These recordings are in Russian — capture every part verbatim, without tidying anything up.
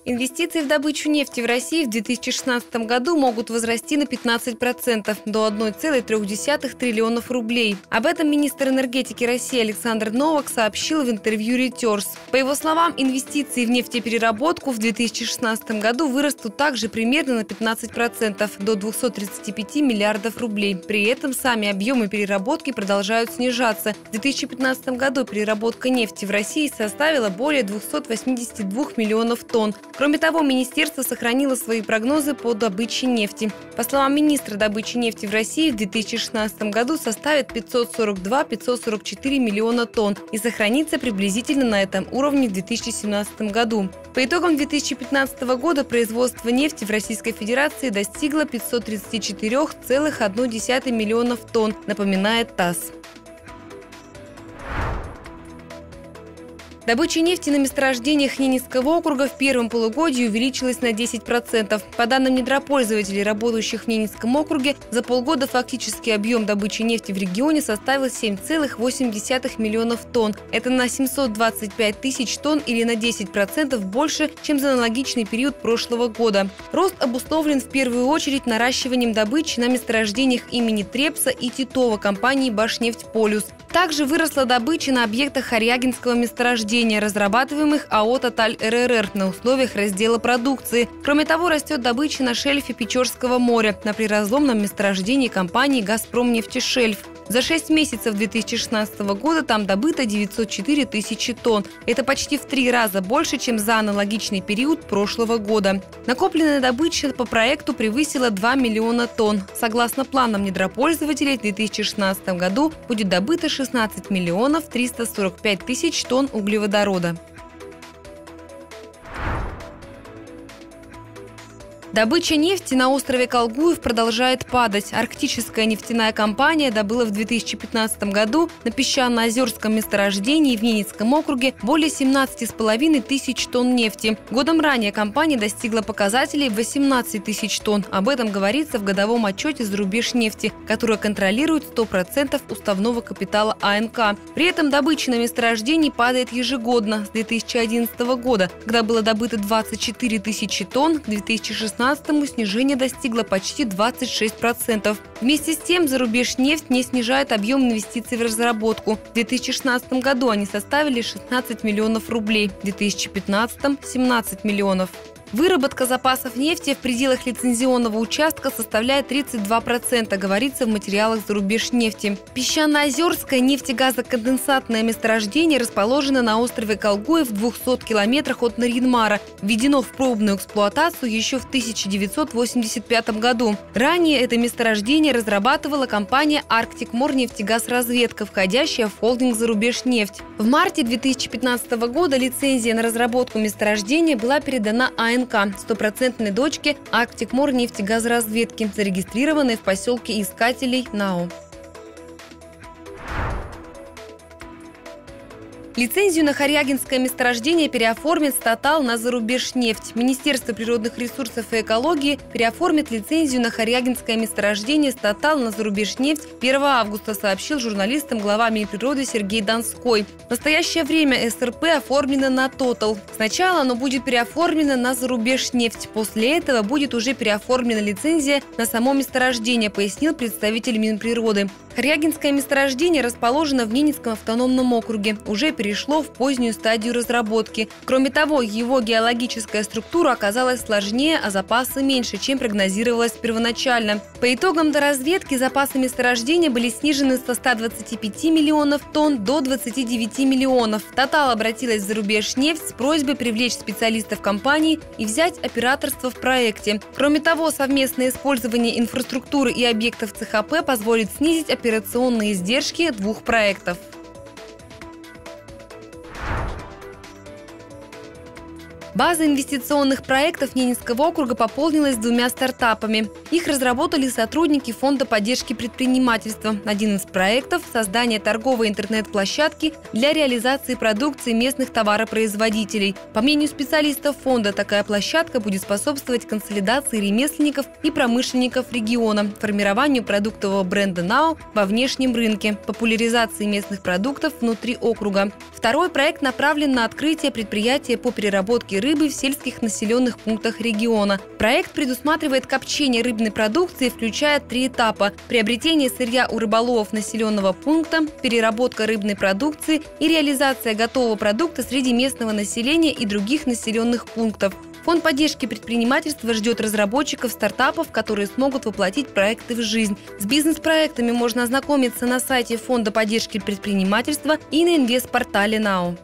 Инвестиции в добычу нефти в России в две тысячи шестнадцатом году могут возрасти на пятнадцать процентов до одной целой трёх десятых триллионов рублей. Об этом министр энергетики России Александр Новак сообщил в интервью Reuters. По его словам, инвестиции в нефтепереработку в две тысячи шестнадцатом году вырастут также примерно на пятнадцать процентов до двухсот тридцати пяти миллиардов рублей. При этом сами объемы переработки продолжают снижаться. В две тысячи пятнадцатом году переработка нефти в России составила более двухсот восьмидесяти двух миллионов тонн. Кроме того, министерство сохранило свои прогнозы по добыче нефти. По словам министра, добыча нефти в России в две тысячи шестнадцатом году составит пятьсот сорок два — пятьсот сорок четыре миллиона тонн и сохранится приблизительно на этом уровне в две тысячи семнадцатом году. По итогам две тысячи пятнадцатого года производство нефти в Российской Федерации достигло пятисот тридцати четырёх целых одной десятой миллионов тонн, напоминает ТАСС. Добыча нефти на месторождениях Ненецкого округа в первом полугодии увеличилась на десять процентов. По данным недропользователей, работающих в Ненецком округе, за полгода фактический объем добычи нефти в регионе составил семь целых восемь десятых миллионов тонн. Это на семьсот двадцать пять тысяч тонн или на десять процентов больше, чем за аналогичный период прошлого года. Рост обусловлен в первую очередь наращиванием добычи на месторождениях имени Трепса и Титова компании «Башнефть-Полюс». Также выросла добыча на объектах Харягинского месторождения, разрабатываемых АО «Тоталь РРР» на условиях раздела продукции. Кроме того, растет добыча на шельфе Печорского моря, на приразломном месторождении компании «Газпромнефтешельф». За шесть месяцев две тысячи шестнадцатого года там добыто девятьсот четыре тысячи тонн. Это почти в три раза больше, чем за аналогичный период прошлого года. Накопленная добыча по проекту превысила два миллиона тонн. Согласно планам недропользователей, в две тысячи шестнадцатом году будет добыто шестнадцать миллионов триста сорок пять тысяч тонн углеводорода. Добыча нефти на острове Колгуев продолжает падать. Арктическая нефтяная компания добыла в две тысячи пятнадцатом году на песчано-озерском месторождении в Ненецком округе более семнадцати с половиной тысяч тонн нефти. Годом ранее компания достигла показателей восемнадцать тысяч тонн. Об этом говорится в годовом отчете «Зарубежнефти», который контролирует сто процентов уставного капитала АНК. При этом добыча на месторождении падает ежегодно с две тысячи одиннадцатого года, когда было добыто двадцать четыре тысячи тонн, к две тысячи шестнадцатому снижение достигло почти двадцати шести процентов. Вместе с тем, Зарубежнефть не снижает объем инвестиций в разработку. В две тысячи шестнадцатом году они составили шестнадцать миллионов рублей, в две тысячи пятнадцатом – семнадцать миллионов. Выработка запасов нефти в пределах лицензионного участка составляет тридцать два процента, говорится в материалах Зарубежнефти. Песчано-озерское нефтегазоконденсатное месторождение расположено на острове Колгуев в двухстах километрах от Нарьян-Мара. Введено в пробную эксплуатацию еще в тысяча девятьсот восемьдесят пятом году. Ранее это месторождение разрабатывала компания «Арктик-Морнефтегазразведка», входящая в холдинг «Зарубежнефть». В марте две тысячи пятнадцатого года лицензия на разработку месторождения была передана АНК, стопроцентной дочке «Арктик-Морнефтегазразведки», зарегистрированной в поселке Искателей НАО. Лицензию на Харягинское месторождение переоформит «Тотал» на Зарубежнефть. Министерство природных ресурсов и экологии переоформит лицензию на Харягинское месторождение «Тотал» на Зарубежнефть первого августа, сообщил журналистам глава Минприроды Сергей Донской. В настоящее время СРП оформлено на «Тотал». Сначала оно будет переоформлено на Зарубежнефть. После этого будет уже переоформлена лицензия на само месторождение, пояснил представитель Минприроды. Харягинское месторождение расположено в Ненецком автономном округе. Уже перешло в позднюю стадию разработки. Кроме того, его геологическая структура оказалась сложнее, а запасы меньше, чем прогнозировалось первоначально. По итогам доразведки запасы месторождения были снижены со ста двадцати пяти миллионов тонн до двадцати девяти миллионов. «Тотал» обратилась в Зарубежнефть с просьбой привлечь специалистов компании и взять операторство в проекте. Кроме того, совместное использование инфраструктуры и объектов ЦХП позволит снизить операционные издержки двух проектов. База инвестиционных проектов Ненецкого округа пополнилась двумя стартапами. Их разработали сотрудники Фонда поддержки предпринимательства. Один из проектов – создание торговой интернет-площадки для реализации продукции местных товаропроизводителей. По мнению специалистов фонда, такая площадка будет способствовать консолидации ремесленников и промышленников региона, формированию продуктового бренда НАО во внешнем рынке, популяризации местных продуктов внутри округа. Второй проект направлен на открытие предприятия по переработке рыбы в сельских населенных пунктах региона. Проект предусматривает копчение рыбной продукции, включая три этапа – приобретение сырья у рыболовов населенного пункта, переработка рыбной продукции и реализация готового продукта среди местного населения и других населенных пунктов. Фонд поддержки предпринимательства ждет разработчиков стартапов, которые смогут воплотить проекты в жизнь. С бизнес-проектами можно ознакомиться на сайте Фонда поддержки предпринимательства и на инвестпортале НАО.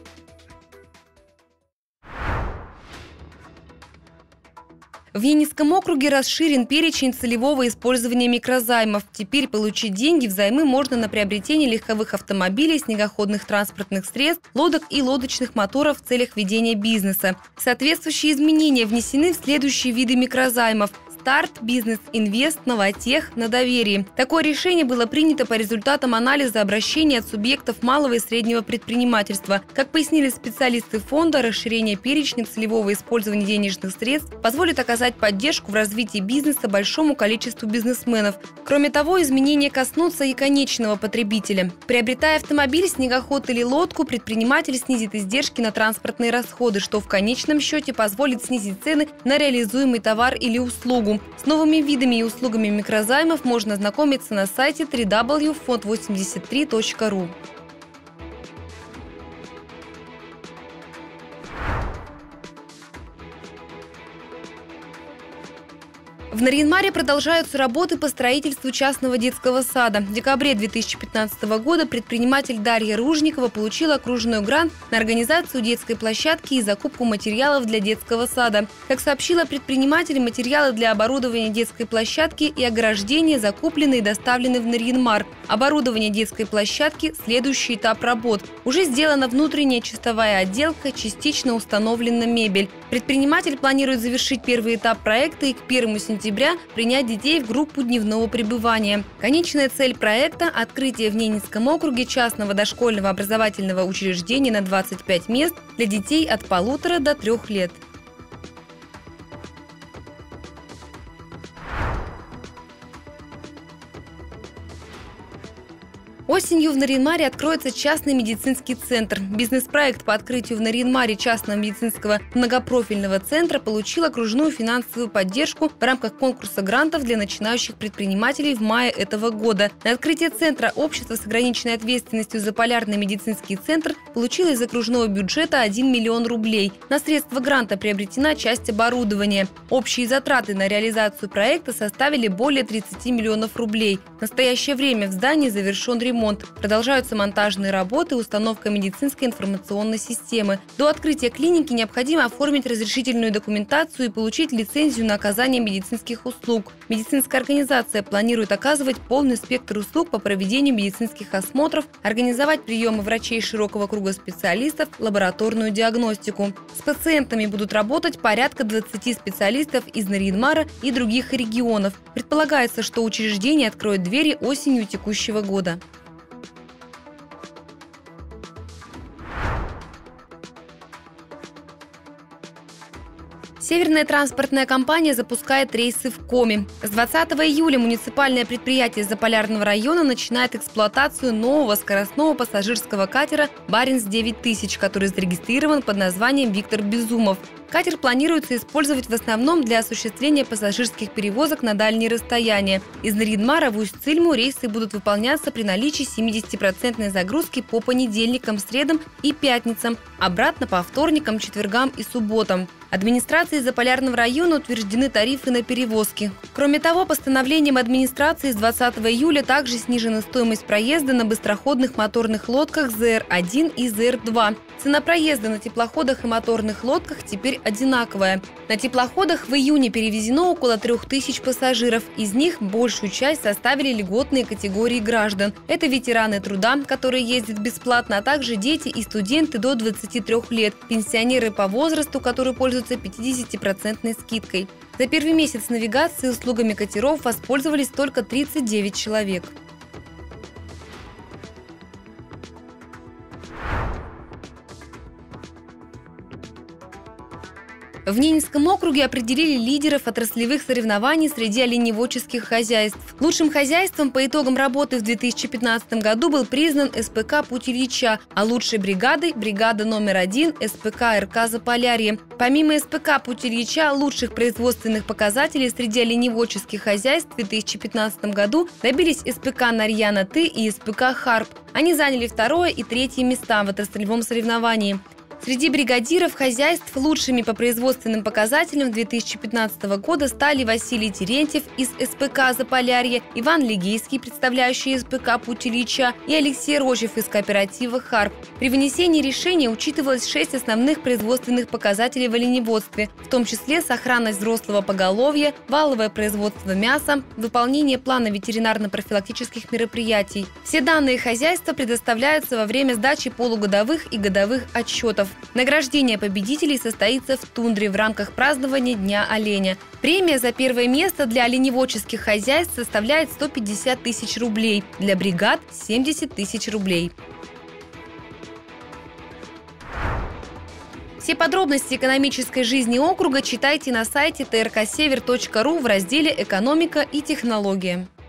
В Енисейском округе расширен перечень целевого использования микрозаймов. Теперь получить деньги взаймы можно на приобретение легковых автомобилей, снегоходных транспортных средств, лодок и лодочных моторов в целях ведения бизнеса. Соответствующие изменения внесены в следующие виды микрозаймов: Старт, Бизнес, Инвест, Новотех, на доверии. Такое решение было принято по результатам анализа обращений от субъектов малого и среднего предпринимательства. Как пояснили специалисты фонда, расширение перечня целевого использования денежных средств позволит оказать поддержку в развитии бизнеса большому количеству бизнесменов. Кроме того, изменения коснутся и конечного потребителя. Приобретая автомобиль, снегоход или лодку, предприниматель снизит издержки на транспортные расходы, что в конечном счете позволит снизить цены на реализуемый товар или услугу. С новыми видами и услугами микрозаймов можно ознакомиться на сайте дабл ю дабл ю дабл ю точка фонд восемьдесят три точка ру. В Нарьян-Маре продолжаются работы по строительству частного детского сада. В декабре две тысячи пятнадцатого года предприниматель Дарья Ружникова получила окружной грант на организацию детской площадки и закупку материалов для детского сада. Как сообщила предприниматель, материалы для оборудования детской площадки и ограждения закуплены и доставлены в Нарьян-Мар. Оборудование детской площадки – следующий этап работ. Уже сделана внутренняя чистовая отделка, частично установлена мебель. Предприниматель планирует завершить первый этап проекта и к первому сентября принять детей в группу дневного пребывания. Конечная цель проекта – открытие в Ненецком округе частного дошкольного образовательного учреждения на двадцать пять мест для детей от полутора до трех лет. Осенью в Нарьян-Маре откроется частный медицинский центр. Бизнес-проект по открытию в Нарьян-Маре частного медицинского многопрофильного центра получил окружную финансовую поддержку в рамках конкурса грантов для начинающих предпринимателей в мае этого года. На открытие центра общество с ограниченной ответственностью «Заполярный медицинский центр» получило из окружного бюджета один миллион рублей. На средства гранта приобретена часть оборудования. Общие затраты на реализацию проекта составили более тридцати миллионов рублей. В настоящее время в здании завершен ремонт. Продолжаются монтажные работы и установка медицинской информационной системы. До открытия клиники необходимо оформить разрешительную документацию и получить лицензию на оказание медицинских услуг. Медицинская организация планирует оказывать полный спектр услуг по проведению медицинских осмотров, организовать приемы врачей широкого круга специалистов, лабораторную диагностику. С пациентами будут работать порядка двадцати специалистов из Нарьян-Мара и других регионов. Предполагается, что учреждение откроет двери осенью текущего года. Северная транспортная компания запускает рейсы в Коми. С двадцатого июля муниципальное предприятие Заполярного района начинает эксплуатацию нового скоростного пассажирского катера «Баренц девять тысяч», который зарегистрирован под названием «Виктор Безумов». Катер планируется использовать в основном для осуществления пассажирских перевозок на дальние расстояния. Из Нарьян-Мара в Усть-Цильму рейсы будут выполняться при наличии семидесятипроцентной загрузки по понедельникам, средам и пятницам, обратно по вторникам, четвергам и субботам. Администрацией Заполярного района утверждены тарифы на перевозки. Кроме того, постановлением администрации с двадцатого июля также снижена стоимость проезда на быстроходных моторных лодках зэ эр один и зэ эр два. Цена проезда на теплоходах и моторных лодках теперь одинаковая. На теплоходах в июне перевезено около трех тысяч пассажиров. Из них большую часть составили льготные категории граждан. Это ветераны труда, которые ездят бесплатно, а также дети и студенты до двадцати трёх лет, пенсионеры по возрасту, которые пользуются пользуются пятидесятипроцентной скидкой. За первый месяц навигации услугами катеров воспользовались только тридцать девять человек. В Ненецком округе определили лидеров отраслевых соревнований среди оленеводческих хозяйств. Лучшим хозяйством по итогам работы в две тысячи пятнадцатом году был признан эс пэ ка «Путь Ильича», а лучшей бригадой – бригада номер один эс пэ ка эр ка «Заполярье». Помимо эс пэ ка «Путь Ильича», лучших производственных показателей среди оленеводческих хозяйств в две тысячи пятнадцатом году добились эс пэ ка «Нарьяна-Ты» и эс пэ ка «Харп». Они заняли второе и третье места в отраслевом соревновании. Среди бригадиров хозяйств лучшими по производственным показателям две тысячи пятнадцатого года стали Василий Терентьев из эс пэ ка «Заполярье», Иван Легейский, представляющий эс пэ ка «Путь Ильича», и Алексей Рожев из кооператива «Харп». При вынесении решения учитывалось шесть основных производственных показателей в оленеводстве, в том числе сохранность взрослого поголовья, валовое производство мяса, выполнение плана ветеринарно-профилактических мероприятий. Все данные хозяйства предоставляются во время сдачи полугодовых и годовых отчетов. Награждение победителей состоится в тундре в рамках празднования Дня оленя. Премия за первое место для оленеводческих хозяйств составляет сто пятьдесят тысяч рублей, для бригад – семьдесят тысяч рублей. Все подробности экономической жизни округа читайте на сайте тэ эр ка север точка ру в разделе «Экономика и технология».